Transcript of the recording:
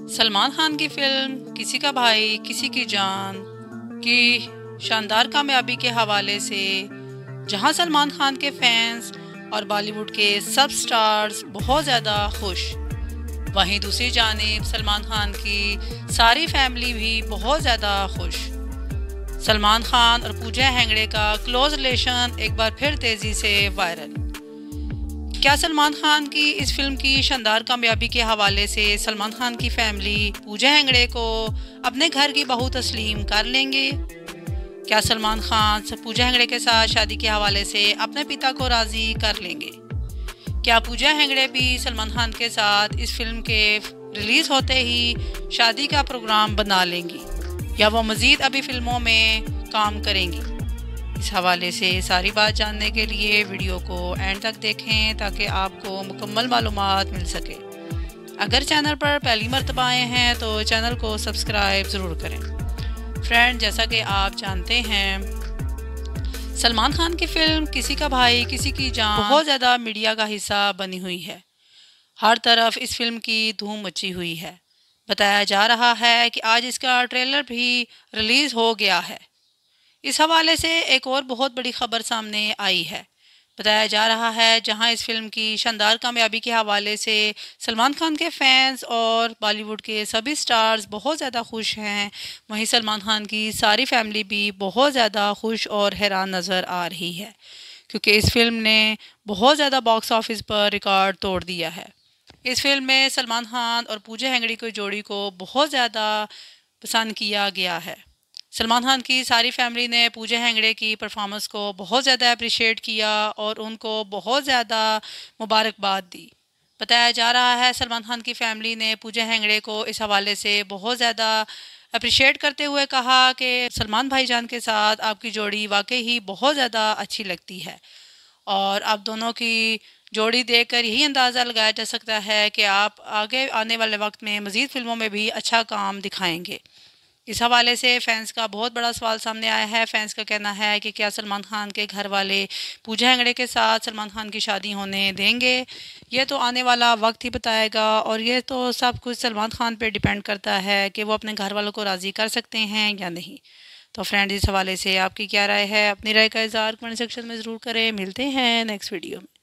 सलमान खान की फिल्म किसी का भाई किसी की जान की शानदार कामयाबी के हवाले से जहां सलमान खान के फैंस और बॉलीवुड के सब स्टार्स बहुत ज़्यादा खुश, वहीं दूसरी जानिब सलमान खान की सारी फैमिली भी बहुत ज़्यादा खुश। सलमान खान और पूजा हेगड़े का क्लोज रिलेशन एक बार फिर तेज़ी से वायरल। क्या सलमान खान की इस फिल्म की शानदार कामयाबी के हवाले से सलमान खान की फैमिली पूजा हेगड़े को अपने घर की बहू तस्लीम कर लेंगे? क्या सलमान खान पूजा हेगड़े के साथ शादी के हवाले से अपने पिता को राज़ी कर लेंगे? क्या पूजा हेगड़े भी सलमान खान के साथ इस फिल्म के रिलीज़ होते ही शादी का प्रोग्राम बना लेंगी, या वो मज़ीद अभी फिल्मों में काम करेंगी? इस हवाले से सारी बात जानने के लिए वीडियो को एंड तक देखें ताकि आपको मुकम्मल मालूमात मिल सके। अगर चैनल पर पहली मर्तबा आए हैं तो चैनल को सब्सक्राइब ज़रूर करें। फ्रेंड, जैसा कि आप जानते हैं, सलमान खान की फिल्म किसी का भाई किसी की जान बहुत ज़्यादा मीडिया का हिस्सा बनी हुई है। हर तरफ इस फिल्म की धूम मची हुई है। बताया जा रहा है कि आज इसका ट्रेलर भी रिलीज़ हो गया है। इस हवाले से एक और बहुत बड़ी खबर सामने आई है। बताया जा रहा है जहां इस फिल्म की शानदार कामयाबी के हवाले से सलमान खान के फैंस और बॉलीवुड के सभी स्टार्स बहुत ज़्यादा खुश हैं, वहीं सलमान खान की सारी फैमिली भी बहुत ज़्यादा खुश और हैरान नज़र आ रही है, क्योंकि इस फिल्म ने बहुत ज़्यादा बॉक्स ऑफिस पर रिकॉर्ड तोड़ दिया है। इस फिल्म में सलमान खान और पूजा हेगड़े की जोड़ी को बहुत ज़्यादा पसंद किया गया है। सलमान खान की सारी फैमिली ने पूजा हेगड़े की परफॉर्मेंस को बहुत ज़्यादा अप्रिशिएट किया और उनको बहुत ज़्यादा मुबारकबाद दी। बताया जा रहा है सलमान खान की फैमिली ने पूजा हेगड़े को इस हवाले से बहुत ज़्यादा अप्रिशिएट करते हुए कहा कि सलमान भाईजान के साथ आपकी जोड़ी वाकई ही बहुत ज़्यादा अच्छी लगती है, और आप दोनों की जोड़ी देखकर यही अंदाज़ा लगाया जा सकता है कि आप आगे आने वाले वक्त में मज़ीद फिल्मों में भी अच्छा काम दिखाएंगे। इस हवाले से फैंस का बहुत बड़ा सवाल सामने आया है। फैंस का कहना है कि क्या सलमान खान के घर वाले पूजा हेगड़े के साथ सलमान खान की शादी होने देंगे? ये तो आने वाला वक्त ही बताएगा, और ये तो सब कुछ सलमान खान पे डिपेंड करता है कि वो अपने घर वालों को राज़ी कर सकते हैं या नहीं। तो फ्रेंड्स, इस हवाले से आपकी क्या राय है? अपनी राय का इज़हार कमेंट सेक्शन में ज़रूर करें। मिलते हैं नेक्स्ट वीडियो में।